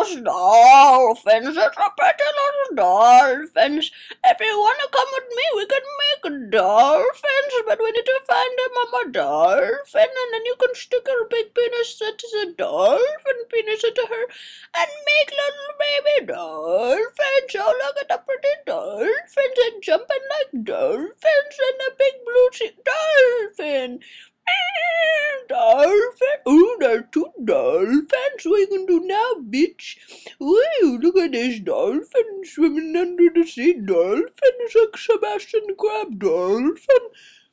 those dolphins. It's a pretty little dolphins. If you want to come with me, we can make dolphins, but we need to find a mama dolphin, and then you can stick your big penis that is a dolphin penis into her and make little baby dolphins. Oh, look at the pretty dolphins and jumping like dolphins and a big blue sea dolphin. Dolphin. Oh, there's two dolphins. What are you gonna do now, bitch? Ooh, look at this dolphin swimming under the sea. Dolphin is like Sebastian Crab. Dolphin.